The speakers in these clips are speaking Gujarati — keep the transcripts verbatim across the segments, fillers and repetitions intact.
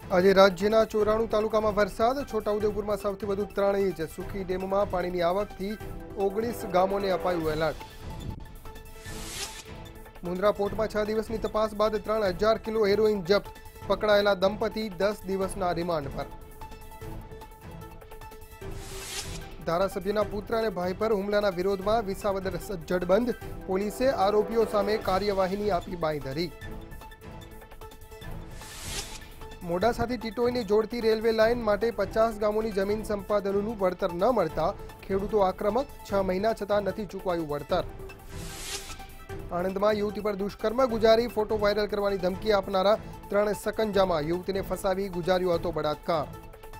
આજે રાજ્યના ચોરાણું તાલુકામાં વરસાદ. છોટાઉદેપુરમાં સૌથી વધુ ત્રણ ઇંચ. સુખી ડેમમાં પાણીની આવકથી ઓગણીસ ગામોને અપાયું એલર્ટ. મુન્દ્રા પોર્ટમાં છ દિવસની તપાસ બાદ ત્રણ હજાર કિલો હેરોઇન જપ્ત. પકડાયેલા દંપતી દસ દિવસના રિમાન્ડ પર. ધારાસભ્યના પુત્ર અને ભાઈ પર હુમલાના વિરોધમાં વિસાવદર સજ્જડ બંધ. પોલીસે આરોપીઓ સામે કાર્યવાહીની આપી બાંયધરી. મોડાસાથી ટીટોઈને જોડતી રેલવે લાઇન માટે પચાસ ગામોની જમીન સંપાદનોનું વળતર ન મળતા ખેડૂતો આક્રમક. છ મહિના છતાં નથી ચૂકવાયું વળતર. આણંદમાં યુવતી પર દુષ્કર્મ ગુજારી ફોટો વાયરલ કરવાની ધમકી આપનારા ત્રણ સકંજામાં. યુવતીને ફસાવી ગુજાર્યો હતો બળાત્કાર.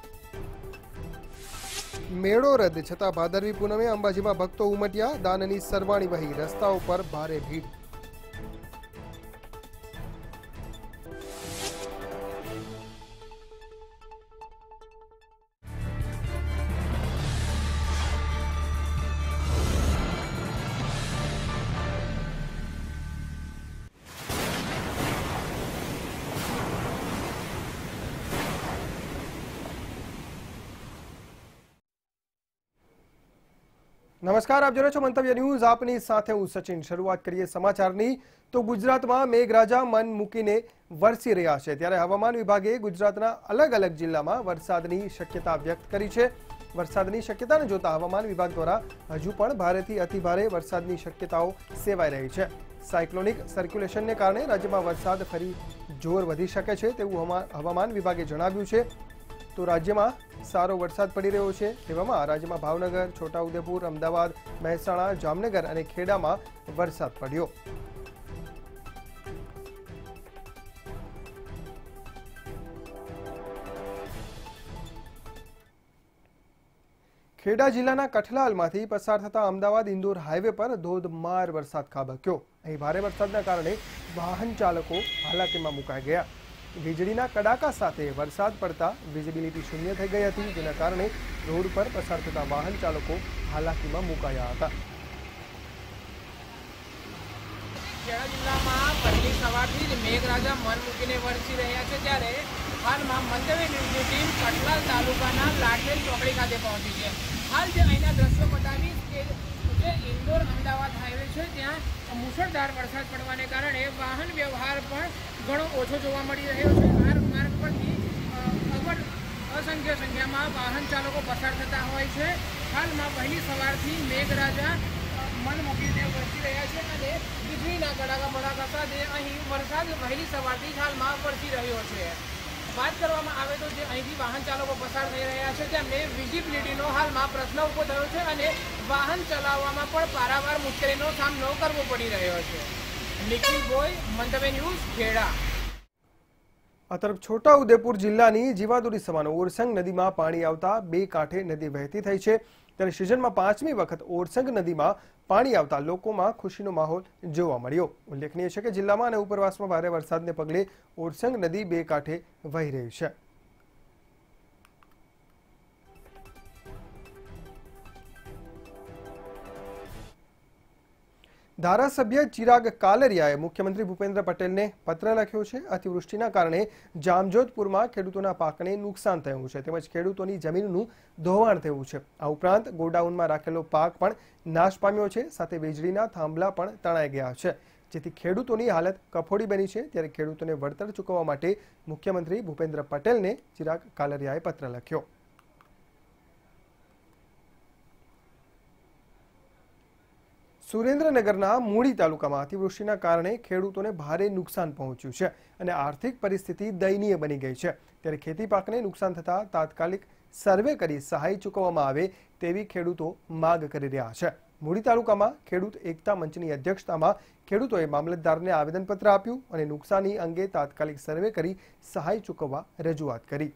મેળો રદ છતાં ભાદરવી પૂનમે અંબાજીમાં ભક્તો ઉમટ્યા. દાનની સરવાણી વહી. રસ્તાઓ પર ભારે ભીડ. નમસ્કાર, આપ જોઈ છો મંતવ્ય ન્યૂઝ. આપની સાથે હું સચિન. શરૂઆત કરીએ સમાચારની. તો ગુજરાતમાં મેઘરાજા મન મૂકીને વરસી રહ્યા છે, ત્યારે હવામાન વિભાગે ગુજરાતના અલગ અલગ જિલ્લામાં વરસાદની શક્યતા વ્યક્ત કરી છે. વરસાદની શક્યતાને જોતા હવામાન વિભાગ દ્વારા હજુ પણ ભારેથી અતિભારે વરસાદની શક્યતાઓ સેવાઈ રહી છે. સાયક્લોનિક સર્ક્યુલેશનને કારણે રાજ્યમાં વરસાદ ફરી જોર વધી શકે છે તેવું હવામાન વિભાગે જણાવ્યું છે. તો રાજ્યમાં સારો વરસાદ પડી રહ્યો છે. તેવામાં રાજ્યમાં ભાવનગર, છોટાઉદેપુર, અમદાવાદ, મહેસાણા, જામનગર અને ખેડામાં વરસાદ પડ્યો. ખેડા જિલ્લાના કઠલાલમાંથી પસાર થતા અમદાવાદ ઇન્દોર હાઈવે પર ધોધમાર વરસાદ ખાબક્યો. અહીં ભારે વરસાદના કારણે વાહન ચાલકો હાલાકીમાં મુકાઈ ગયા. વીજળીના કડાકા સાથે વરસાદ પડતા વિઝિબિલિટી શૂન્ય થઈ ગઈ હતી, જેના કારણે રોડ પર પસાર થતા વાહન ચાલકો હાલાકીમાં મુકાયા હતા. ખેડા જિલ્લામાં પહેલી સવારથી જ મેઘરાજા મન મૂકીને વરસી રહ્યા છે, ત્યારે હાલમાં મંતવ્ય ન્યૂઝની ટીમ કઠલાલ તાલુકાના લાડમેલ ચોકડી ખાતે પહોંચી છે. હાલ જે અહીંના દ્રશ્યો બતાવીશ કે જે ઇન્દોર અમદાવાદ હાઈવે છે ત્યાં મુશળધાર વરસાદ પડવાને કારણે વાહન વ્યવહાર પણ ઘણો ઓછો જોવા મળી રહ્યો છે. આ માર્ગ પરથી અવર અસંખ્ય સંખ્યામાં વાહન ચાલકો પસાર થતા હોય છે. હાલમાં વહેલી સવારથી મેઘરાજા મન મૂકીને વરસી રહ્યા છે અને વીજળીના કડાકા બડાકા સાથે અહીં વરસાદ વહેલી સવારથી જ હાલમાં વરસી રહ્યો છે. વાત કરવામાં આવે તો જે અહીંથી વાહન ચાલકો પસાર થઈ રહ્યા છે તેમને વિઝિબિલિટીનો હાલમાં પ્રશ્ન ઊભો થયો છે અને વાહન ચલાવવામાં પણ પારાવાર મુશ્કેલીનો સામનો કરવો પડી રહ્યો છે. નિખિલ બોય, મંતવ્ય ન્યૂઝ, ખેડા. આ તરફ છોટાઉદેપુર જિલ્લાની જીવાદોરી સમાન ઓરસંગ નદીમાં પાણી આવતા બે કાંઠે નદી વહેતી થઈ છે. ત્યારે સિઝનમાં પાંચમી વખત ઓરસંગ નદીમાં પાણી આવતા લોકોમાં ખુશીનો માહોલ જોવા મળ્યો. ઉલ્લેખનીય છે કે જિલ્લામાં અને ઉપરવાસમાં ભારે વરસાદને પગલે ઓરસંગ નદી બે કાંઠે વહી રહી છે. ધારાસભ્ય ચિરાગ કાલરિયાએ મુખ્યમંત્રી ભૂપેન્દ્ર પટેલને પત્ર લખ્યો છે. અતિવૃષ્ટિના કારણે જામજોધપુરમાં ખેડૂતોના પાકને નુકસાન થયું છે, તેમજ ખેડૂતોની જમીનનું ધોવાણ થયું છે. આ ઉપરાંત ગોડાઉનમાં રાખેલો પાક પણ નાશ પામ્યો છે, સાથે વીજળીના થાંભલા પણ તણાઈ ગયા છે, જેથી ખેડૂતોની હાલત કફોડી બની છે. ત્યારે ખેડૂતોને વળતર ચૂકવવા માટે મુખ્યમંત્રી ભૂપેન્દ્ર પટેલને ચિરાગ કાલરિયાએ પત્ર લખ્યો. સુરેન્દ્રનગરના મૂળી તાલુકામાં અતિવૃષ્ટિના કારણે ખેડૂતોને ભારે નુકસાન પહોંચ્યું છે અને આર્થિક પરિસ્થિતિ દયનીય બની ગઈ છે. ત્યારે ખેતી પાકને નુકસાન થતાં તાત્કાલિક સર્વે કરી સહાય ચૂકવવામાં આવે તેવી ખેડૂતો માગ કરી રહ્યા છે. મૂળી તાલુકામાં ખેડૂત એકતા મંચની અધ્યક્ષતામાં ખેડૂતોએ મામલતદારને આવેદનપત્ર આપ્યું અને નુકસાની અંગે તાત્કાલિક સર્વે કરી સહાય ચૂકવવા રજૂઆત કરી.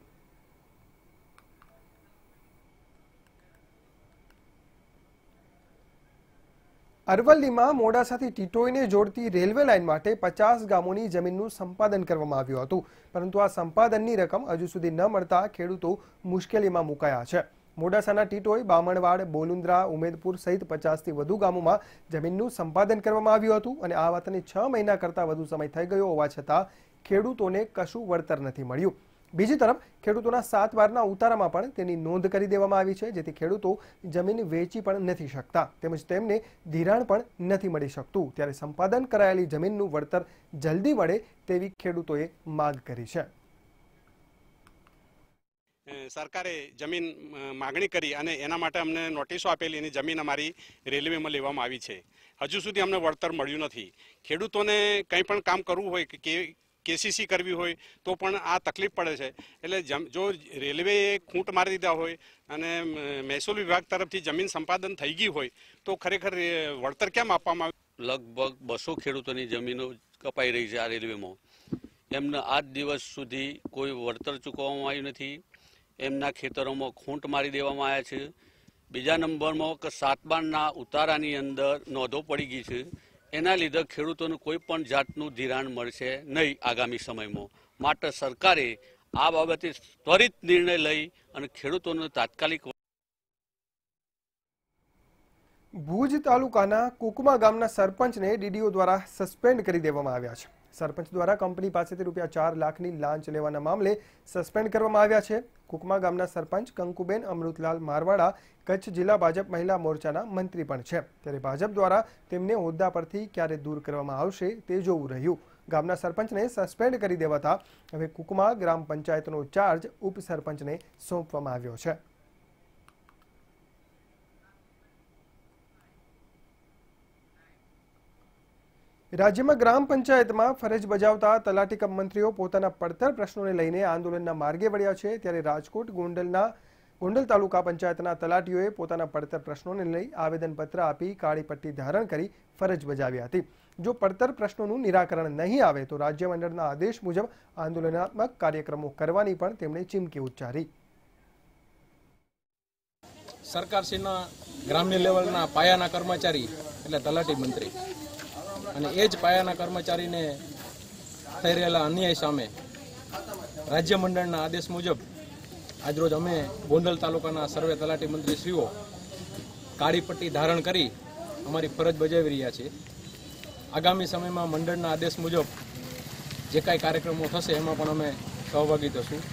અરવલ્લીમાં મોડાસાથી ટીટોઈને જોડતી રેલવે લાઇન માટે પચાસ ગામોની જમીનનું સંપાદન કરવામાં આવ્યું હતું, પરંતુ આ સંપાદનની રકમ હજુ સુધી ન મળતા ખેડૂતો મુશ્કેલીમાં મુકાયા છે. મોડાસાના ટીટોઈ, બામણવાડ, બોલુંદ્રા, ઉમેદપુર સહિત પચાસથી વધુ ગામોમાં જમીનનું સંપાદન કરવામાં આવ્યું હતું અને આ વાતને છ મહિના કરતાં વધુ સમય થઈ ગયો હોવા છતાં ખેડૂતોને કશું વળતર નથી મળ્યું. બીજી તરફ ખેડૂતોના સાત બારના ઉતારામાં પણ તેની નોંધ કરી દેવામાં આવી છે, જેથી ખેડૂતો જમીન વેચી પણ નથી શકતા તેમજ તેમને ધિરાણ પણ નથી મળી શકતું। ત્યારે સંપાદન કરાયેલી જમીનનું વળતર જલ્દી મળે તેવી ખેડૂતોએ માંગ કરી છે। સરકારે જમીન માગણી કરી અને એના માટે અમને નોટિસો આપેલી એની જમીન અમારી રેલવેમાં લેવામાં આવી છે। હજુ સુધી અમને વળતર મળ્યું નથી। ખેડૂતોને કંઈ પણ કામ કરવું હોય કે કેસીસી કરવી હોય તો પણ આ તકલીફ પડે છે। એટલે જો રેલવેએ ખૂંટ મારી દીધા હોય અને મહેસૂલ વિભાગ તરફથી જમીન સંપાદન થઈ ગઈ હોય તો ખરેખર વળતર કેમ આપવામાં આવે? લગભગ બસો ખેડૂતોની જમીનો કપાઈ રહી છે આ રેલવેમાં। એમને આજ દિવસ સુધી કોઈ વળતર ચૂકવવામાં આવ્યું નથી। એમના ખેતરોમાં ખૂંટ મારી દેવામાં આવ્યા છે। બીજા નંબરમાં કે સાતબારના ઉતારાની અંદર નોંધો પડી ગઈ છે। એના લીધે ખેડૂતોને કોઈ પણ જાતનું ધિરાણ મળશે નહીં આગામી સમયમાં। માટે સરકારે આ બાબતે ત્વરિત નિર્ણય લઈ અને ખેડૂતોને તાત્કાલિક ભુજ તાલુકાના કુકમા ગામના સરપંચને ડીડીઓ દ્વારા સસ્પેન્ડ કરી દેવામાં આવ્યા છે। સરપંચ દ્વારા કંપની પાસેથી રૂપિયા ચાર લાખની લાંચ લેવાના મામલે સસ્પેન્ડ કરવામાં આવ્યા છે। કુકમા ગામના સરપંચ કંકુબેન અમૃતલાલ મારવાડા કચ્છ જિલ્લા ભાજપ મહિલા મોરચાના મંત્રી પણ છે। ત્યારે ભાજપ દ્વારા તેમને હોદ્દા પરથી ક્યારે દૂર કરવામાં આવશે તે જોવું રહ્યું। ગામના સરપંચને સસ્પેન્ડ કરી દેવાતા હવે કુકમા ગ્રામ પંચાયતનો ચાર્જ ઉપસરપંચને સોંપવામાં આવ્યો છે। રાજ્યમાં ગ્રામ પંચાયતમાં ફરજ બજાવતા તલાટી કમ મંત્રીઓ પોતાના પડતર પ્રશ્નોને લઈને આંદોલનના માર્ગે વળ્યા છે। ત્યારે રાજકોટ ગોંડલના ગોંડલ તાલુકા પંચાયતના તલાટીઓએ પોતાના પડતર પ્રશ્નોને લઈ આવેદનપત્ર આપી કાળી પટ્ટી ધારણ કરી ફરજ બજાવી હતી। જો પડતર પ્રશ્નોનું નિરાકરણ નહીં આવે તો રાજ્ય મંડળના આદેશ મુજબ આંદોલનાત્મક કાર્યક્રમો કરવાની પણ તેમણે ચીમકી ઉચ્ચારી। સરકારશ્રીના ગ્રામ્ય લેવલના પાયાના કર્મચારી એટલે તલાટી મંત્રી અને એ જ પાયાના કર્મચારીને થઈ રહેલા અન્યાય સામે રાજ્ય મંડળના આદેશ મુજબ આજરોજ અમે ગોંડલ તાલુકાના સર્વે તલાટી મંત્રીશ્રીઓ કાળી પટ્ટી ધારણ કરી અમારી ફરજ બજાવી રહ્યા છીએ। આગામી સમયમાં મંડળના આદેશ મુજબ જે કાંઈ કાર્યક્રમો થશે એમાં પણ અમે સહભાગી થશું।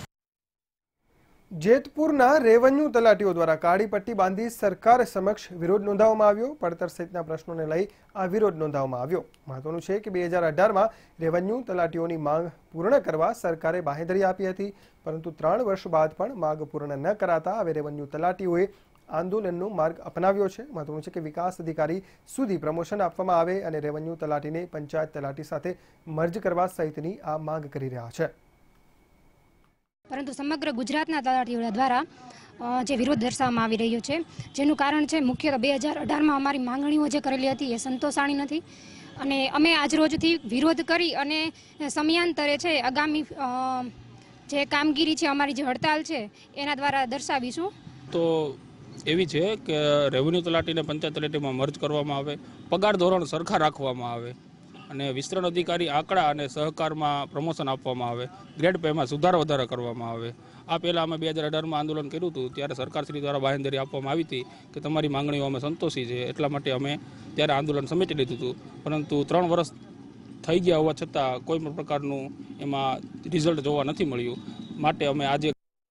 જેતપુરના રેવન્યુ તલાટીઓ દ્વારા કાળી પટ્ટી બાંધી સરકાર સમક્ષ વિરોધ નોંધાવવામાં આવ્યો। પડતર સહિતના પ્રશ્નોને લઈ આ વિરોધ નોંધાવવામાં આવ્યો। મહત્વનું છે કે બે હજાર અઢારમાં રેવન્યુ તલાટીઓની માંગ પૂર્ણ કરવા સરકારે બાંહેધરી આપી હતી, પરંતુ ત્રણ વર્ષ બાદ પણ માંગ પૂર્ણ ન કરાતા હવે રેવન્યુ તલાટીઓએ આંદોલનનો માર્ગ અપનાવ્યો છે। મહત્વનું છે કે વિકાસ અધિકારી સુધી પ્રમોશન આપવામાં આવે અને રેવન્યુ તલાટીને પંચાયત તલાટી સાથે મર્જ કરવા સહિતની આ માંગ કરી રહ્યા છે। પરંતુ સમગ્ર ગુજરાતના તલાટીઓ દ્વારા જે વિરોધ દર્શાવવામાં આવી રહ્યો છે, જેનું કારણ છે મુખ્યત્વે બે હજાર અઢારમાં અમારી માંગણીઓ જે કરેલી હતી એ સંતોષાણી નથી અને અમે આજરોજથી વિરોધ કરી અને સમયાંતરે છે આગામી જે કામગીરી છે અમારી જે હડતાલ છે એના દ્વારા દર્શાવીશું। તો એવી છે કે રેવન્યુ તલાટીને પંચાયત તલાટીમાં મર્જ કરવામાં આવે, પગાર ધોરણ સરખા રાખવામાં આવે અને વિસ્તરણ અધિકારી આંકડા અને સહકારમાં પ્રમોશન આપવામાં આવે, ગ્રેડ પેમાં સુધાર વધારા કરવામાં આવે। આ પહેલાં અમે બે હજાર અઢારમાં આંદોલન કર્યું હતું ત્યારે સરકારશ્રી દ્વારા બાંહેધરી આપવામાં આવી હતી કે તમારી માંગણીઓ અમે સંતોષી છે, એટલા માટે અમે ત્યારે આંદોલન સમેટી લીધું હતું। પરંતુ ત્રણ વર્ષ થઈ ગયા હોવા છતાં કોઈ પણ પ્રકારનું એમાં રિઝલ્ટ જોવા નથી મળ્યું, માટે અમે આજે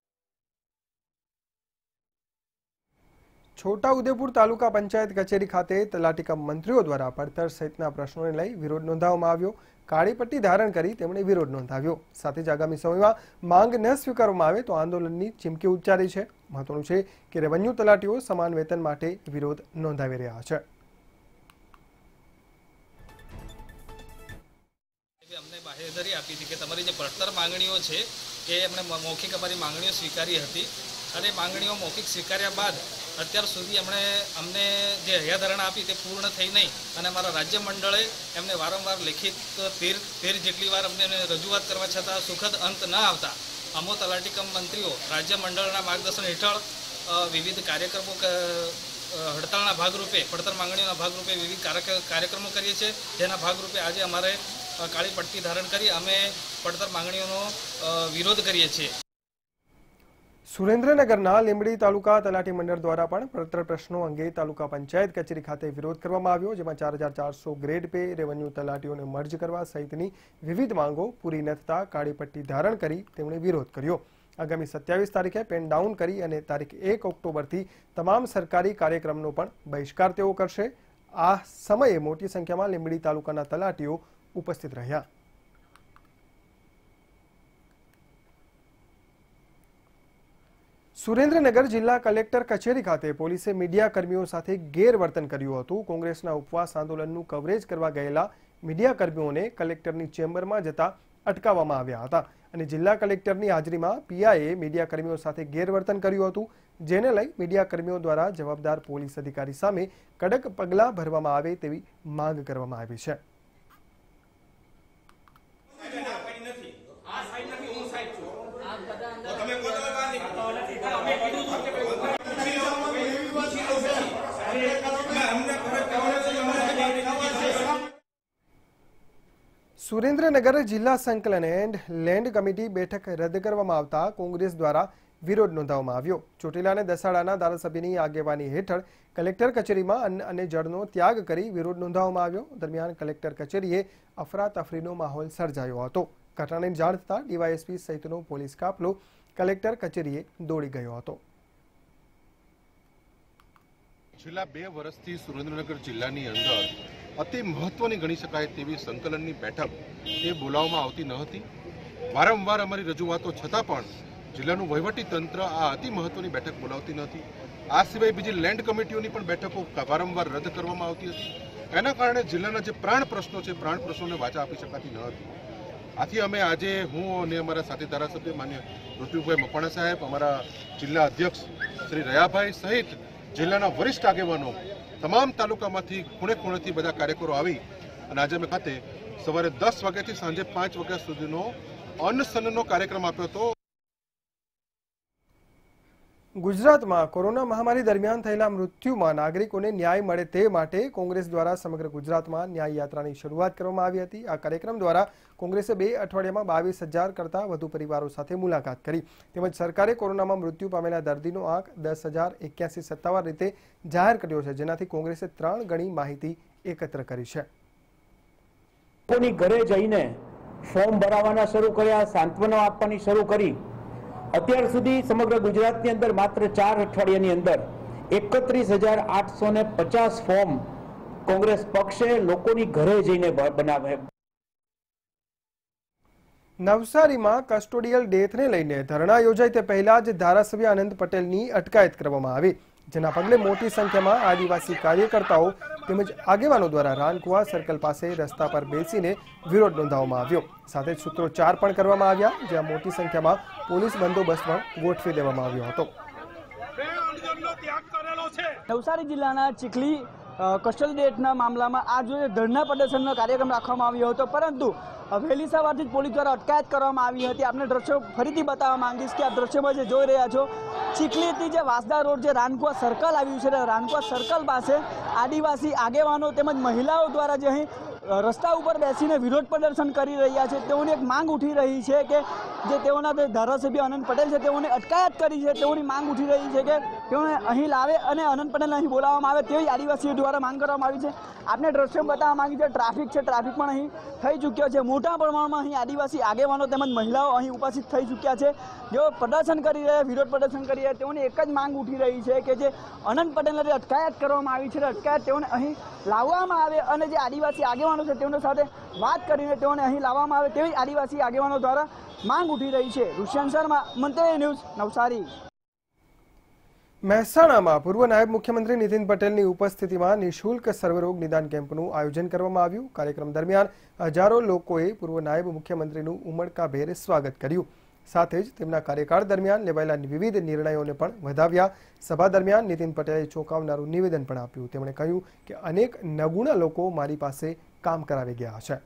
છોટાઉદેપુર તાલુકા પંચાયત કચેરી ખાતે તલાટી કમ મંત્રીઓ દ્વારા પડતર સહિતના પ્રશ્નોને લઈ વિરોધ નોંધાવવામાં આવ્યો। કાળી પટ્ટી ધારણ કરી તેમણે વિરોધ નોંધાવ્યો। સાથે જ આગામી સમયમાં માંગ ન સ્વીકારવામાં આવે તો આંદોલનની ચીમકી ઉચ્ચારી છે। મહત્વનું છે કે રેવન્યુ તલાટીઓ સમાન વેતન માટે વિરોધ નોંધાવી રહ્યા છે। અમને બાંહેધરી આપી હતી કે તમારી જે પડતર માંગણીઓ છે એ એમણે મૌખિક અમારી માંગણીઓ સ્વીકારી હતી અને માંગણીઓ મૌખિક સ્વીકાર્યા બાદ અત્યાર સુધી એમણે અમને જે હૈયાધારણા આપી તે પૂર્ણ થઈ નહીં અને અમારા રાજ્ય મંડળે એમને વારંવાર લેખિત તેર તેર જેટલી વાર અમને રજૂઆત કરવા છતાં સુખદ અંત ન આવતા અમો તલાટી કમ મંત્રીઓ રાજ્ય મંડળના માર્ગદર્શન હેઠળ વિવિધ કાર્યક્રમો હડતાળના ભાગરૂપે પડતર માંગણીઓના ભાગરૂપે વિવિધ કાર્યક્રમો કરીએ છીએ, જેના ભાગરૂપે આજે અમારે કાળી પટ્ટી ધારણ કરી અમે પડતર માંગણીઓનો વિરોધ કરીએ છીએ। સુરેન્દ્રનગરના લીંબડી તાલુકા તલાટી મંડળ દ્વારા પણ પડતર પ્રશ્નો અંગે તાલુકા પંચાયત કચેરી ખાતે વિરોધ કરવામાં આવ્યો, જેમાં ચાર હજાર ચારસો ગ્રેડ પે રેવન્યુ તલાટીઓને મર્જ કરવા સહિતની વિવિધ માંગો પૂરી ન થતા કાળી પટ્ટી ધારણ કરી તેમણે વિરોધ કર્યો। આગામી સત્યાવીસ તારીખે પેન ડાઉન કરી અને તારીખ એક ઓક્ટોબરથી તમામ સરકારી કાર્યક્રમનો પણ બહિષ્કાર તેઓ કરશે। આ સમયે મોટી સંખ્યામાં લીંબડી તાલુકાના તલાટીઓ ઉપસ્થિત રહ્યા। સુરેન્દ્રનગર જિલ્લા કલેક્ટર કચેરી ખાતે પોલીસે મીડિયા કર્મીઓ સાથે ગેરવર્તન કર્યું હતું। કોંગ્રેસના ઉપવાસ આંદોલનનું કવરેજ કરવા ગયેલા મીડિયા કર્મીઓને કલેક્ટરની ચેમ્બરમાં જતા અટકાવવામાં આવ્યા હતા અને જિલ્લા કલેક્ટરની હાજરીમાં પીઆઈએ મીડિયા કર્મીઓ સાથે ગેરવર્તન કર્યું હતું, જેને લઈ મીડિયા કર્મીઓ દ્વારા જવાબદાર પોલીસ અધિકારી સામે કડક પગલાં ભરવામાં આવે તેવી માંગ કરવામાં આવી છે। સુરેન્દ્રનગર જિલ્લા સંકલન એન્ડ લેન્ડ કમિટી બેઠક રદ કરવામાં આવતા કોંગ્રેસ દ્વારા વિરોધ નોંધાવવામાં આવ્યો। ચોટીલા અને દસાડાના ધારાસભ્યની આગેવાની હેઠળ કલેક્ટર કચેરીમાં અન્ન અને જળનો ત્યાગ કરી વિરોધ નોંધાવવામાં આવ્યો। દરમિયાન કલેક્ટર કચેરીએ અફરાતફરીનો માહોલ સર્જાયો હતો। ઘટનાની જાણ થતાં ડીવાયએસપી સહિતનો પોલીસ કાફલો કલેક્ટર કચેરીએ દોડી ગયો હતો। છેલ્લા બે વર્ષથી સુરેન્દ્રનગર જિલ્લાની અંદર અતિ મહત્વની ગણી શકાય તેવી સંકલનની બેઠક એ બોલાવવામાં આવતી ન હતી। વારંવાર અમારી રજૂઆતો છતાં પણ જિલ્લાનું વહીવટી તંત્ર આ અતિ મહત્વની બેઠક બોલાવતી નથી। આ સિવાય બીજી લેન્ડ કમિટીઓની પણ બેઠકો વારંવાર રદ કરવામાં આવતી હતી। એના કારણે જિલ્લાના જે પ્રાણ પ્રશ્નો છે પ્રાણ પ્રશ્નોને વાચા આપી શકાતી ન હતી। આથી અમે આજે હું અને અમારા સાથી ધારાસભ્ય માન્ય ઋતુભાઈ મકવાણા સાહેબ, અમારા જિલ્લા અધ્યક્ષ શ્રી રયાભાઈ સહિત જિલ્લાના વરિષ્ઠ આગેવાનો તમામ તાલુકામાંથી ખૂણે ખૂણેથી બધા કાર્યકરો આવી અને આજે અમે ખાતે સવારે દસ વાગ્યાથી સાંજે પાંચ વાગ્યા સુધીનો અન્નસન્નનો કાર્યક્રમ આપ્યો હતો। ગુજરાતમાં કોરોના મહામારી દરમિયાન થયેલા મૃત્યુમાં નાગરિકોને ન્યાય મળે તે માટે કોંગ્રેસ દ્વારા સમગ્ર ગુજરાતમાં ન્યાય યાત્રાની શરૂઆત કરવામાં આવી હતી। આ કાર્યક્રમ દ્વારા કોંગ્રેસે બે અઠવાડિયામાં બાવીસ હજાર કરતાં વધુ પરિવારો સાથે મુલાકાત કરી તેમજ સરકારે કોરોનામાં મૃત્યુ પામેલા દર્દીનો આંક દસ હજાર એક્યાસી સત્તાવાર રીતે જાહેર કર્યો છે, જેનાથી કોંગ્રેસે ત્રણ ગણી માહિતી એકત્ર કરી છે। લોકોની ઘરે જઈને ફોર્મ ભરાવાના શરૂ કર્યા, સાંત્વના આપવાની શરૂ કરી। અત્યાર સુધી સમગ્ર ગુજરાતની અંદર માત્ર ચાર અઠવાડિયાની અંદર એકત્રીસ હજાર આઠસો ને પચાસ ફોર્મ કોંગ્રેસ પક્ષે લોકોની ઘરે જઈને બનાવે। નવસારીમાં કસ્ટોડિયલ ડેથને લઈને ધરણા યોજાય તે પહેલા જ ધારાસભ્ય આનંદ પટેલની અટકાયત કરવામાં આવી, જેના પગલે મોટી સંખ્યામાં આદિવાસી કાર્યકર્તાઓ તેમજ આગેવાનો દ્વારા રાનકુવા સર્કલ પાસે રસ્તા પર બેસીને વિરોધ નોંધાવવામાં આવ્યો। સાથે જ સૂત્રોચ્ચાર પણ કરવામાં આવ્યા, જ્યાં મોટી સંખ્યામાં પોલીસ બંદોબસ્ત પણ ગોઠવી દેવામાં આવ્યો હતો। નવસારી જિલ્લાના ચીખલી કસ્ટોડિયલ ડેથના મામલામાં આજ ધરણા પ્રદર્શનનો કાર્યક્રમ રાખવામાં આવ્યો હતો, પરંતુ વહેલી સવારથી જ પોલીસ દ્વારા અટકાયત કરવામાં આવી હતી। આપણે દ્રશ્યો ફરીથી બતાવવા માંગીશ કે આ દ્રશ્યમાં જે જોઈ રહ્યા છો, ચીખલીથી જે વાસદા રોડ જે રાનકુવા સર્કલ આવ્યું છે, રાનકુવા સર્કલ પાસે આદિવાસી આગેવાનો તેમજ મહિલાઓ દ્વારા જે અહીં રસ્તા ઉપર બેસીને વિરોધ પ્રદર્શન કરી રહ્યા છે। તેઓની એક માંગ ઉઠી રહી છે કે જે તેઓના ધારાસભ્ય આનંદ પટેલ છે તેઓને અટકાયત કરી છે, તેઓની માંગ ઉઠી રહી છે કે તેઓને અહીં લાવે અને આનંદ પટેલને અહીં બોલાવવામાં આવે તેવી આદિવાસીઓ દ્વારા માંગ કરવામાં આવી છે। આપણે દ્રશ્યો બતાવવા માંગી છે, ટ્રાફિક છે, ટ્રાફિક પણ અહીં થઈ ચૂક્યો છે। મોટા પ્રમાણમાં અહીં આદિવાસી આગેવાનો તેમજ મહિલાઓ અહીં ઉપસ્થિત થઈ ચૂક્યા છે, જેઓ પ્રદર્શન કરી રહ્યા, વિરોધ પ્રદર્શન કરી રહ્યા। તેઓની એક જ માંગ ઉઠી રહી છે કે જે આનંદ પટેલને અટકાયત કરવામાં આવી છે, અટકાયત તેઓને અહીં લાવવામાં આવે અને જે આદિવાસી આગેવાનો છે તેઓની સાથે વાત કરીને તેઓને અહીં લાવવામાં આવે તેવી આદિવાસી આગેવાનો દ્વારા માંગ ઉઠી રહી છે। ઋષિયન શર્મા, મંતવ્ય ન્યૂઝ, નવસારી। મહેસાણામાં પૂર્વ નાયબ મુખ્યમંત્રી નીતિન પટેલની ઉપસ્થિતિમાં નિઃશુલ્ક સર્વરોગ નિદાન કેમ્પનું આયોજન કરવામાં આવ્યું। કાર્યક્રમ દરમિયાન હજારો લોકોએ પૂર્વ નાયબ મુખ્યમંત્રીનું ઉમળકાભેર સ્વાગત કર્યું, સાથે જ તેમના કાર્યકાળ દરમિયાન લેવાયેલા વિવિધ નિર્ણયોને પણ વધાવ્યા। સભા દરમિયાન નીતિન પટેલે ચોંકાવનારું નિવેદન પણ આપ્યું। તેમણે કહ્યું કે અનેક નગુણા લોકો મારી પાસે કામ કરાવી ગયા છે।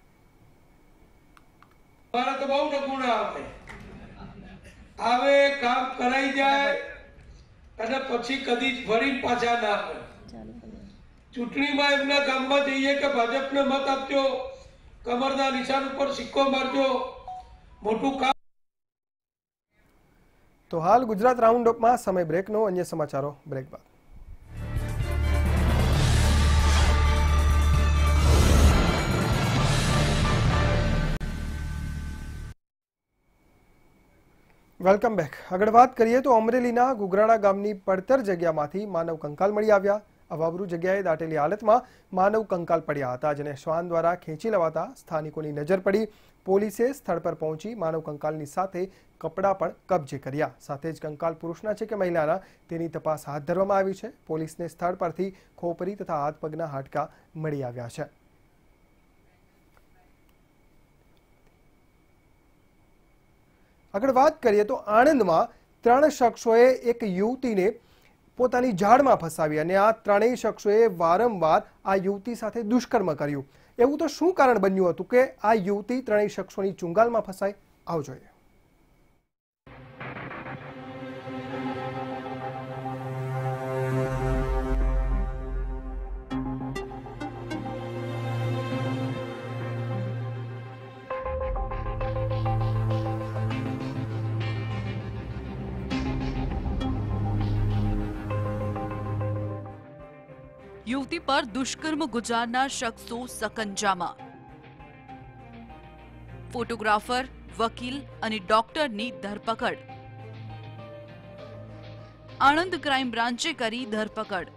આવે કામ કરાઈ જાય અને પછી કદી ફરી પાછા ના આવે। ચૂંટણીમાં એમના ગામમાં જઈએ કે ભાજપને મત આપજો, કમરના નિશાન ઉપર સિક્કો મારજો, મોટું કામ। તો હાલ ગુજરાત રાઉન્ડ અપમાં સમય બ્રેકનો, અન્ય સમાચારો બ્રેક બાદ. Welcome back. આગળ વાત કરીએ તો અમરેલીના ગુગરાણા ગામની પડતર જગ્યામાંથી માનવ કંકાલ મળી આવ્યા. અવાવરૂ જગ્યાએ દાટેલી હાલતમાં માનવ કંકાલ પડ્યા હતા, જેને શ્વાન દ્વારા ખેંચી લેવાતા સ્થાનિકોની નજર પડી. પોલીસે સ્થળ પર પહોંચી માનવ કંકાલની સાથે કપડાં પણ કબજે કર્યા. સાથે જ કંકાલ પુરુષના છે કે મહિલાના તેની તપાસ હાથ ધરવામાં આવી છે. પોલીસને સ્થળ પરથી ખોપરી તથા હાથ પગના હાડકાં મળી આવ્યા છે. આગળ વાત કરીએ તો આણંદમાં ત્રણ શખ્સોએ એક યુવતીને પોતાની જાળમાં ફસાવી અને આ ત્રણેય શખ્સોએ વારંવાર આ યુવતી સાથે દુષ્કર્મ કર્યું. એવું તો શું કારણ બન્યું હતું કે આ યુવતી ત્રણેય શખ્સોની ચુંગાલમાં ફસાય? આવો જોઈએ. યુવતી પર દુષ્કર્મ ગુજારનાર શખ્સો સકંજામાં. ફોટોગ્રાફર, વકીલ અને ડોક્ટરની ધરપકડ. આણંદ ક્રાઇમ બ્રાન્ચે કરી ધરપકડ.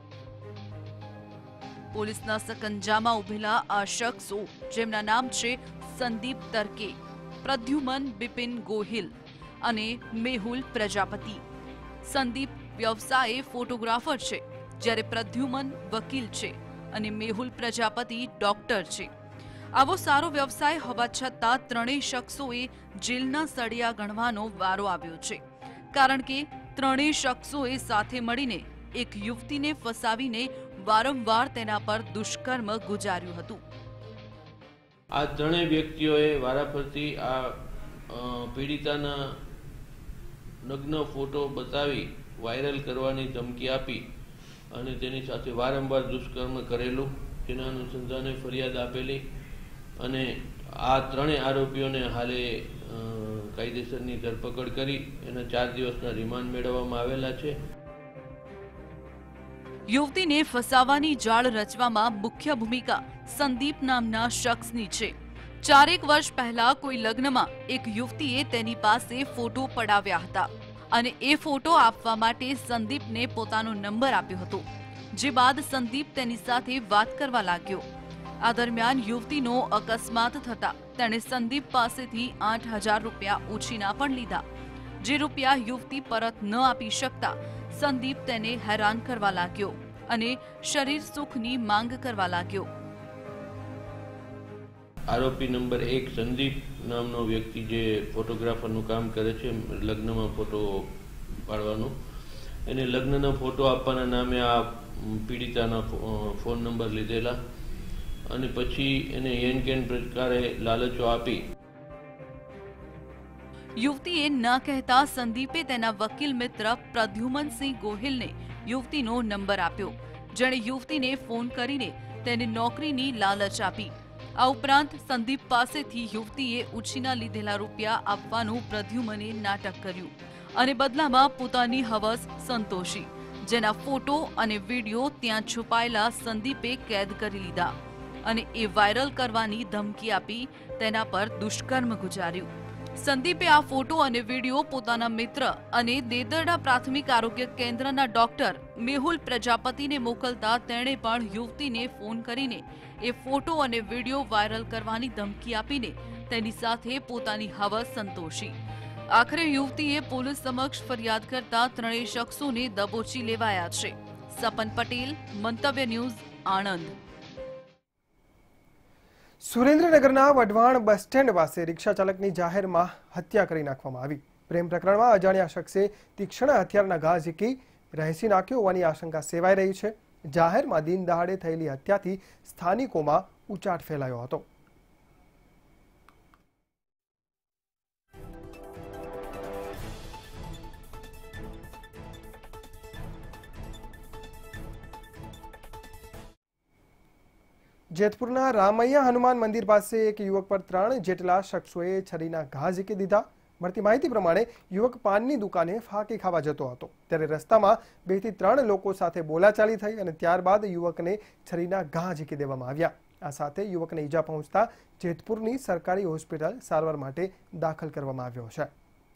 પોલીસના સકંજામાં ઉભેલા આ શખ્સો, જેમના નામ છે સંદીપ તરકે, પ્રદ્યુમન બિપિન ગોહિલ અને મેહુલ પ્રજાપતિ. સંદીપ વ્યવસાયે ફોટોગ્રાફર છે, જ્યારે પ્રદ્યુમન વકીલ છે અને મેહુલ પ્રજાપતિ ડોક્ટર છે. આવો સારો વ્યવસાય હોવા છતાં ત્રણેય શખ્સોએ જેલના સળિયા ગણવાનો વારો આવ્યો છે, કારણ કે ત્રણેય શખ્સોએ સાથે મળીને એક યુવતીને ફસાવીને વારંવાર તેના પર દુષ્કર્મ ગુજાર્યું હતું. આ ત્રણેય વ્યક્તિઓએ વારાફરતી આ પીડિતાના નગ્ન ફોટો બતાવી વાયરલ કરવાની ધમકી આપી અને તેની સાથે વારંવાર દુષ્કર્મ કરેલું. તેના અનુસંધાને ફરિયાદ આપેલી અને આ ત્રણેય આરોપીઓને હાલે કાયદેસરની ધરપકડ કરી એના ચાર દિવસના રિમાન્ડ મેળવવામાં આવેલા છે. યુવતીને ફસાવાની જાળ રચવામાં મુખ્ય ભૂમિકા સંદીપ નામના શખ્સની છે. ચારેક વર્ષ પહેલા કોઈ લગ્નમાં એક યુવતીએ તેની પાસે ફોટો પડાવ્યા હતા અને એ ફોટો આપવા માટે સંદીપને પોતાનો નંબર આપ્યો હતો, જે બાદ સંદીપ તેની સાથે વાત કરવા લાગ્યો. આ દરમિયાન યુવતીનો અકસ્માત થતા તેણે સંદીપ પાસેથી આઠ હજાર રૂપિયા ઉછીના પણ લીધા. જે રૂપિયા યુવતી પરત ન આપી શકતા સંદીપ તેને હેરાન કરવા લાગ્યો અને શરીર સુખની માંગ કરવા લાગ્યો. આરોપી નંબર એક સંદીપ નામનો વ્યક્તિ જે ફોટોગ્રાફરનું કામ કરે છે, લગ્નમાં ફોટો પાડવાનું, એને લગ્નના ફોટો આપવાના નામે આ પીડિતાના ફોન નંબર લીધેલા અને પછી એને એન કેન પ્રકારે લાલચો આપી. યુવતીએ ન કહેતા સંદીપે તેના વકીલ મિત્ર પ્રદ્યુમનસિંહ ગોહિલને યુવતીનો નંબર આપ્યો, જેણે યુવતીને ફોન કરીને તેને નોકરીની લાલચ આપી. આ ઉપરાંત સંદીપ પાસેથી યુવતીએ ઉછીના લીધેલા રૂપિયા આપવાનું પ્રદ્યુમને નાટક કર્યું અને બદલામાં પોતાની હવસ સંતોષી, જેના ફોટો અને વિડીયો ત્યાં છુપાયેલા સંદીપે કેદ કરી લીધા અને એ વાયરલ કરવાની ધમકી આપી તેના પર દુષ્કર્મ ગુજાર્યું. સંદીપે આ ફોટો અને વિડીયો પોતાના મિત્ર અને દેદરડા પ્રાથમિક આરોગ્ય કેન્દ્રના ડોક્ટર મેહુલ પ્રજાપતિને મોકલતા તેણે પણ યુવતીને ફોન કરીને એ ફોટો અને વિડીયો વાયરલ કરવાની ધમકી આપીને તેની સાથે પોતાની હવસ સંતોષી. આખરે યુવતીએ પોલીસ સમક્ષ ફરિયાદ કરતા ત્રણેય શખ્સોને દબોચી લેવાયા છે. સપન પટેલ, મંતવ્ય ન્યૂઝ, આણંદ. સુરેન્દ્રનગરના વઢવાણ બસ સ્ટેન્ડ પાસે રિક્ષા ચાલકની જાહેરમાં હત્યા કરી નાખવામાં આવી. પ્રેમ પ્રકરણમાં અજાણ્યા શખ્સે તીક્ષ્ણ હથિયારના ઘા ઝીકી રહેસી નાખ્યો હોવાની આશંકા સેવાઈ રહી છે. જાહેરમાં દિન દહાડે થયેલી હત્યાથી સ્થાનિકોમાં ઉચાટ ફેલાયો હતો. જેતપુરના રામૈયા હનુમાન મંદિર પાસે એક યુવક પર ત્રણ જેટલા શખ્સોએ છરીના ઘા ઝીકી દીધા. મળતી માહિતી પ્રમાણે યુવક પાનની દુકાને ફાંકી ખાવા જતો હતો ત્યારે રસ્તામાં બે થી ત્રણ લોકો સાથે બોલાચાલી થઈ અને ત્યારબાદ યુવકને છરીના ઘા ઝીકી દેવામાં આવ્યા। આ સાથે યુવકને ઈજા પહોંચતા જેતપુરની સરકારી હોસ્પિટલ સારવાર માટે દાખલ કરવામાં આવ્યો છે।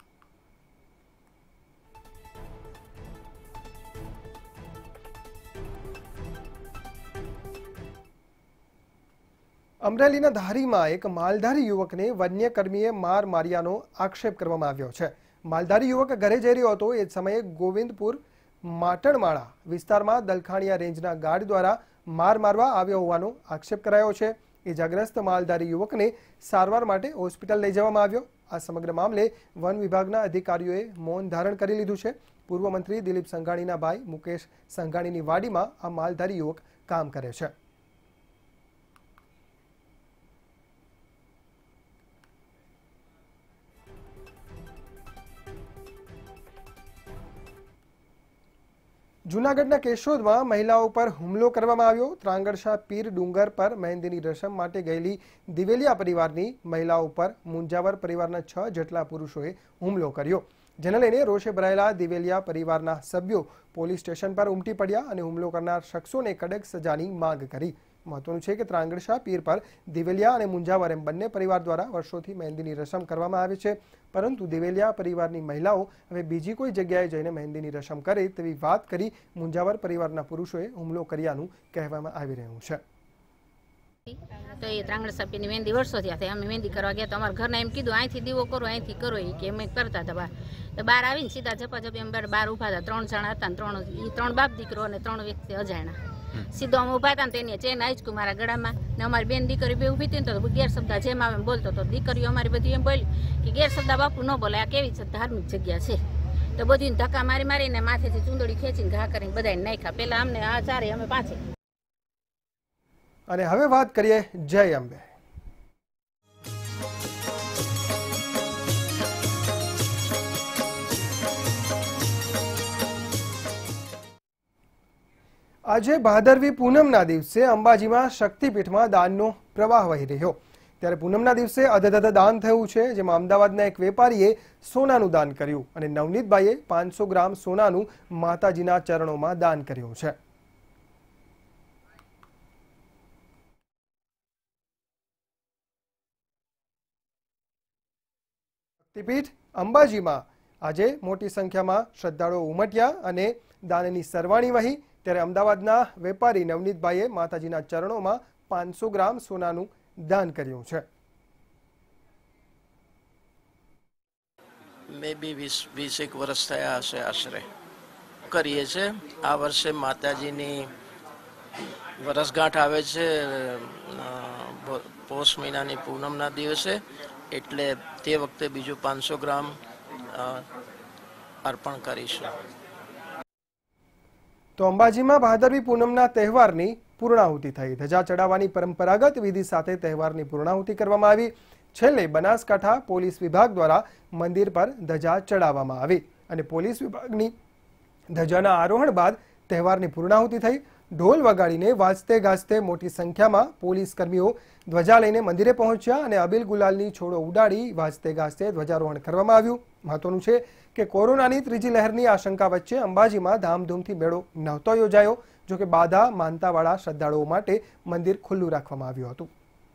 અમરેલીના ધારીમાં એક માલધારી યુવકને વન્યકર્મીએ માર માર્યાનો આક્ષેપ કરવામાં આવ્યો છે। માલધારી યુવક ઘરે જઈ રહ્યો હતો એ સમયે ગોવિંદપુર માટણમાળા વિસ્તારમાં દલખાણીયા રેન્જના ગાર્ડ દ્વારા માર મારવા આવ્યો હોવાનો આક્ષેપ કરાયો છે। ઇજાગ્રસ્ત માલધારી યુવકને સારવાર માટે હોસ્પિટલ લઈ જવામાં આવ્યો। આ સમગ્ર મામલે વન વિભાગના અધિકારીઓએ મૌન ધારણ કરી લીધું છે। પૂર્વ મંત્રી દિલીપ સંઘાણીના ભાઈ મુકેશ સંઘાણીની વાડીમાં આ માલધારી યુવક કામ કરે છે। જૂનાગઢના કેશોદમાં મહિલાઓ પર હુમલો કરવામાં આવ્યો। ત્રાંગડશા પીર ડુંગર પર મહેંદીની રસમ માટે ગયેલી દિવેલિયા પરિવારની મહિલાઓ પર મુંજાવર પરિવારના છ જેટલા પુરુષોએ હુમલો કર્યો, જેને લઈને રોષે ભરાયેલા દિવેલિયા પરિવારના સભ્યો પોલીસ સ્ટેશન પર ઉમટી પડ્યા અને હુમલો કરનાર શખ્સોને કડક સજાની માંગ કરી। મહત્વનું છે કે ત્રાંગડશા પીર પર દિવેલિયા અને મુંજાવર એમ બંને પરિવાર દ્વારા વર્ષોથી મહેંદીની રસમ કરવામાં આવે છે, પરંતુ દિવેલિયા પરિવારની મહિલાઓ હવે બીજી કોઈ જગ્યાએ જઈને મહેંદીની રસમ કરે તેવી વાત કરી મુંજાવર પરિવારના પુરુષોએ હુમલો કર્યાનું કહેવામાં આવી રહ્યું છે। તો એ ત્રાંગડશા પીરની મહેંદી વર્ષો થયા હતા, અમે મહેંદી કરવા ગયા તો અમારા ઘરના એમ કીધું અહીંથી દીવો કરો અહીંથી કરો એ કે અમે કરતા હતા બહાર તો બહાર આવીને સીધા ઝપાઝપી અમે બહાર ઊભા હતા। ત્રણ જણા હતા ને ત્રણ એ ત્રણ બાપ દીકરો અને ત્રણ વ્યક્તિ અજાણ્યા સીધો અમે ઉભા હતા ને તેની ચેન આંચકું મારા ગળામાં ને અમારી બેન દીકરી બે ઊભી હતી ને તો ગેરશબ્દ જેમ આવે બોલતો તો દીકરીઓ અમારી બધી એમ બોલી કે ગેરશબ્દ બાપુ ન બોલે, આ કેવી ધાર્મિક જગ્યા છે તો બધી ધક્કા મારી મારીને માથેથી ચૂંદડી ખેંચીને ઘા કરીને બધાને નાખ્યા। પેલા અમને આ ચારે અમે પાંચે। અને હવે વાત કરીએ જય અંબે। આજે ભાદરવી પૂનમના દિવસે અંબાજીમાં શક્તિપીઠમાં દાનનો પ્રવાહ વહી રહ્યો, ત્યારે પૂનમના દિવસે અધધધ દાન થયું છે, જેમાં અમદાવાદના એક વેપારીએ સોનાનું દાન કર્યું અને નવનીતભાઈએ પાંચસો ગ્રામ સોનાનું માતાજીના ચરણોમાં દાન કર્યું છે। શક્તિપીઠ અંબાજીમાં આજે મોટી સંખ્યામાં શ્રદ્ધાળુઓ ઉમટ્યા અને દાનની સરવાણી વહી, ત્યારે અમદાવાદના વેપારી નવનીતભાઈએ માતાજીના ચરણોમાં પાંચસો ગ્રામ સોનાનું દાન કર્યું છે। મે બી વીસ વીસ એક વર્ષ થયા હશે આશરે કરીએ છીએ। આ વર્ષે માતાજીની વરસગાંઠ આવે છે પોષ મહિનાની પૂનમના દિવસે, એટલે તે વખતે બીજું પાંચસો ગ્રામ અર્પણ કરીશું। તો અંબાજીમાં ભાદરવી પૂનમના તહેવારની પૂર્ણાહુતિ થઈ। ધજા ચડાવવાની પરંપરાગત વિધિ સાથે તહેવારની પૂર્ણાહુતિ કરવામાં આવી। છેલ્લે બનાસકાંઠા પોલીસ વિભાગ દ્વારા મંદિર પર ધજા ચડાવવામાં આવી અને પોલીસ વિભાગની ધજાના આરોહણ બાદ તહેવારની પૂર્ણાહુતિ થઈ। ઢોલ વગાડીને વાજતે ગાજતે મોટી સંખ્યામાં પોલીસ કર્મીઓ ધ્વજા લઈને મંદિરે પહોંચ્યા અને અબીલ ગુલાલની છોડો ઉડાડી વાજતે ગાજતે ધ્વજારોહણ કરવામાં આવ્યું। મહત્વનું છે કે કોરોનાની ત્રીજી લહેરની આશંકા વચ્ચે અંબાજીમાં ધામધૂમથી મેળો નહોતો યોજાયો, જો કે બાધા માનતાવાળા શ્રદ્ધાળુઓ માટે મંદિર ખુલ્લું રાખવામાં આવ્યું હતું।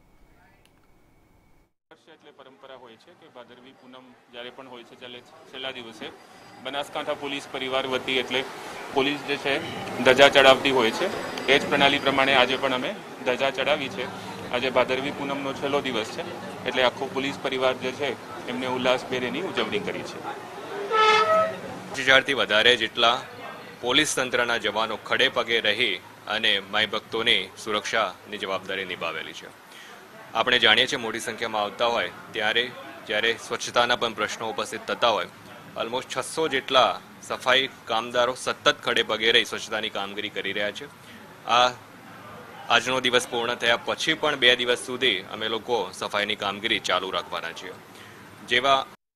એટલે પરંપરા હોય છે કે ભાદરવી પૂનમ જ્યારે પણ હોય છે ત્યારે છેલ્લા દિવસે બનાસકાંઠા પોલીસ પરિવાર વતી એટલે પોલીસ જે છે ધજા ચડાવતી હોય છે। એ જ પ્રણાલી પ્રમાણે આજે પણ અમે ધજા ચડાવી છે। આજે ભાદરવી પૂનમનો છેલ્લો દિવસ છે એટલે આખો પોલીસ પરિવાર જે છે એમને ઉલ્લાસભેર એની ઉજવણી કરી છે। પચીસ હજારથી વધારે જેટલા પોલીસ તંત્રના જવાનો ખડે પગે રહી અને માઈ ભક્તોની સુરક્ષાની જવાબદારી નિભાવેલી છે। આપણે જાણીએ છીએ મોટી સંખ્યામાં આવતા હોય ત્યારે જ્યારે સ્વચ્છતાના પણ પ્રશ્નો ઉપસ્થિત થતા હોય, ઓલમોસ્ટ છસો જેટલા સફાઈ કામદારો સતત ખડે પગે રહી સ્વચ્છતાની કામગીરી કરી રહ્યા છે। આ આજનો દિવસ પૂર્ણ થયા પછી પણ બે દિવસ સુધી અમે લોકો સફાઈની કામગીરી ચાલુ રાખવાના છીએ। જેવા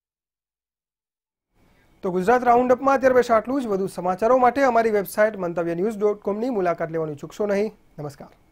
તો ગુજરાત રાઉન્ડઅપમાં અત્યારે બસ આટલું જ। વધુ સમાચારો માટે અમારી વેબસાઇટ મંતવ્ય ન્યૂઝ ડોટ કોમની મુલાકાત લેવાનું ચૂકશો નહીં। નમસ્કાર।